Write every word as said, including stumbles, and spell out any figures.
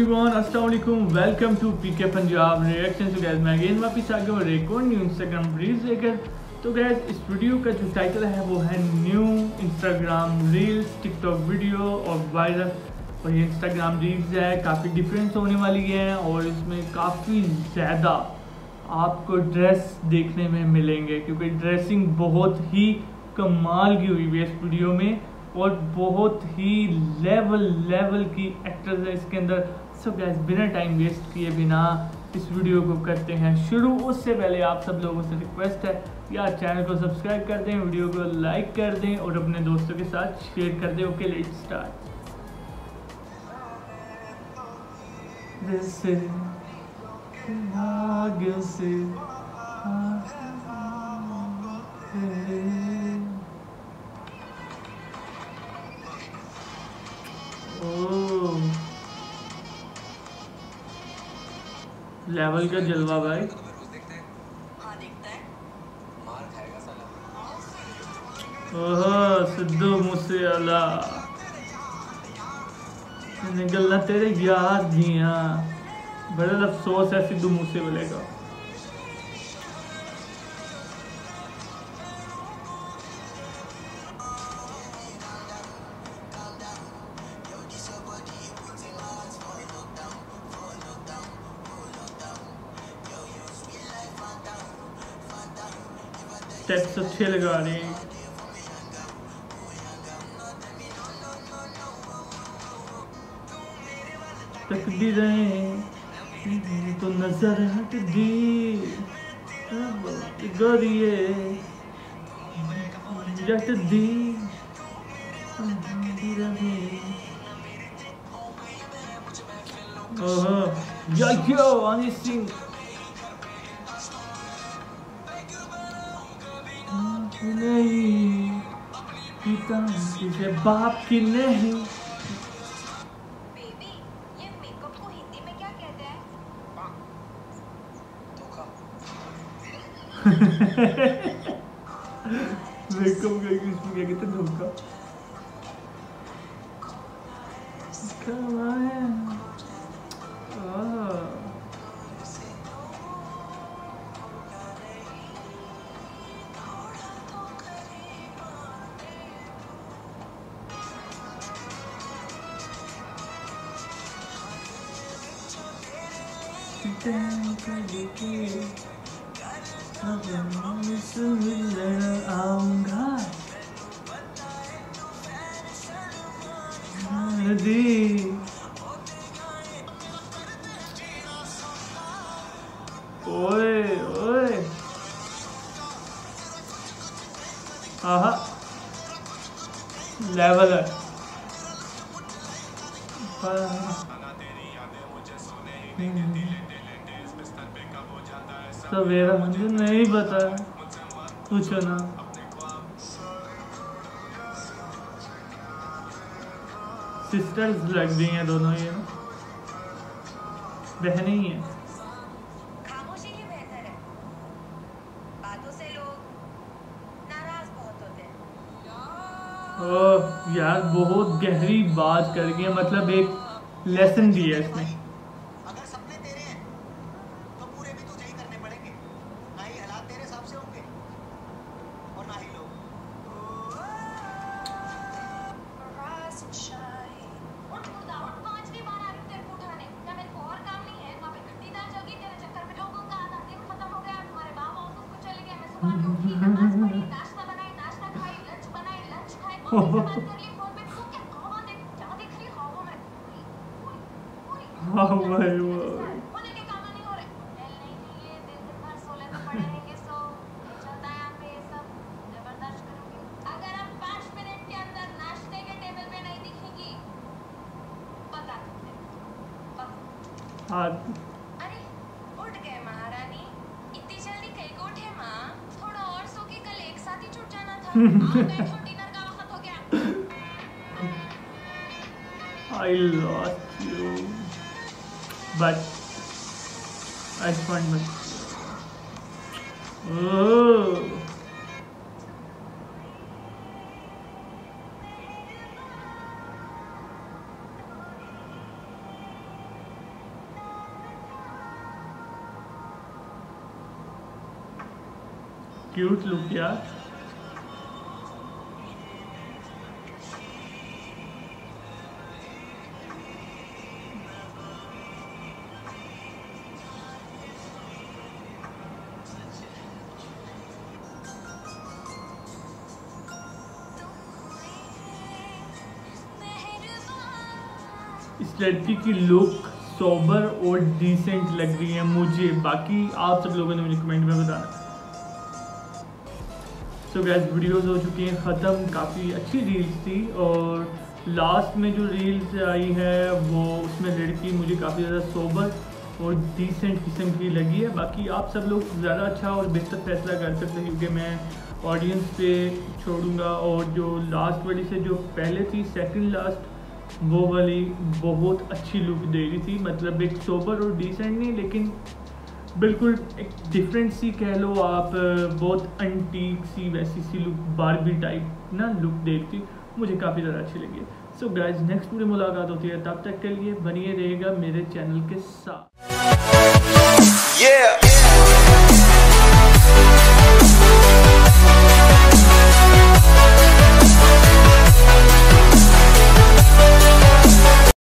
Everyone, अस्सलाम वालेकुम। Welcome to PK Punjab reaction. तो गैस मैं अगेन वापस आ गया और एक और न्यू इंस्टाग्राम रील्स लेकर। तो गैस इस वीडियो का जो टाइटल है वो है new Instagram reels TikTok video और वायरल। और ये इंस्टाग्राम रील्स है, काफ़ी डिफरेंस होने वाली है और इसमें काफ़ी ज़्यादा आपको ड्रेस देखने में मिलेंगे क्योंकि ड्रेसिंग बहुत ही कमाल की हुई है इस वीडियो में और बहुत ही लेवल लेवल की एक्टर्स है इसके अंदर। सो गैस बिना टाइम वेस्ट किए बिना इस वीडियो को करते हैं शुरू। उससे पहले आप सब लोगों से रिक्वेस्ट है यार चैनल को सब्सक्राइब कर दें, वीडियो को लाइक कर दें और अपने दोस्तों के साथ शेयर कर दें। Okay let's start. जैसे आगे से लेवल का जलवा भाई। ओहो सिद्धू मूसेवाला गल्ला तेरे याद दियां, बड़ा अफसोस है सिद्धू मूसेवाले का। स्टेप्स अच्छे लगा रहे हैं। तकदीरें तो नजर हट दी गोरिये जट दी ओहो या यो हनी सिंह नहीं पिता किसे बाप की नहीं। बेबी ये मेकअप को हिंदी में क्या कहते हैं? धोखा। मेकअप का इंग्लिश में क्या कहते हैं? धोखा। आऊंगा ओए ओए आहा लेवल है। सवेरा मुझे नहीं पता, पूछो ना। सिस्टर्स लग गई हैं दोनों, ये बहनें ही हैं। खामोशी ही बेहतर है, बातों से लोग नाराज बहुत होते हैं। ओह यार बहुत गहरी बात कर गई है, मतलब एक लेसन दिया इसने। अगर सपने तेरे हैं तो पूरे भी तुझे ही करने पड़ेंगे, ना ही हालात तेरे हिसाब से होंगे और ना ही लोग। पांचवी बार आ रही तेरे को उठाने, क्या मेरे को और काम नहीं है? वहाँ पे खट्टी दाल जगी, तेरे चक्कर में लोगों का आधा दिन खत्म हो गया। तुम्हारे बाबा ऑफिस को चले गए, मैं सुबह में उठी, नमाज पढ़ी, नाश्ता बनाई, नाश्ता खाई, लंच बनाई, लंच खाई, मम्मी से बात कर ली फोन पे। तू क्या हवा देख, क्या देख रही हवा में? पूरी पूरी हाँ भाई वो होने के काम नहीं हो रहे, होटल नहीं चाहिए, दिन दिन भर सोले तो पड़े रहेंगे। सो चलता है यहाँ पे ये सब, जबरदस्त करूंगी। अगर आप पाँच मिनट के अंदर नाश्ते के टेबल पे नहीं दिखेंगी बता सकते हैं। हाँ अरे उठ गए महारानी, इतनी जल्दी कहीं को उठे माँ? थोड़ा और सो के कल एक साथ ही छूट जाना था। आओ बैठो, डिनर का वक्त हो गया। I lost you but I found my oh cute look यार। इस लड़की की लुक सोबर और डिसेंट लग रही है मुझे, बाकी आप सब लोगों ने मुझे कमेंट में बताना। सो गैस वीडियोस हो चुकी हैं ख़त्म, काफ़ी अच्छी रील्स थी और लास्ट में जो रील्स आई है वो उसमें लड़की मुझे काफ़ी ज़्यादा सोबर और डिसेंट किस्म की लगी है। बाकी आप सब लोग ज़्यादा अच्छा और बेहतर फैसला कर सकते हैं क्योंकि मैं ऑडियंस पे छोड़ूंगा। और जो लास्ट वाली से जो पहले थी सेकंड लास्ट वो वाली बहुत अच्छी लुक दे रही थी, मतलब एक सोबर और डिसेंट नहीं लेकिन बिल्कुल एक डिफरेंट सी कह लो आप, बहुत अंटीक सी वैसी सी लुक बारबी टाइप ना लुक दे रही थी, मुझे काफ़ी ज़्यादा अच्छी लगी। सो गाइस नेक्स्ट वीडियो मुलाकात होती है, तब तक के लिए बनिए रहेगा मेरे चैनल के साथ। yeah.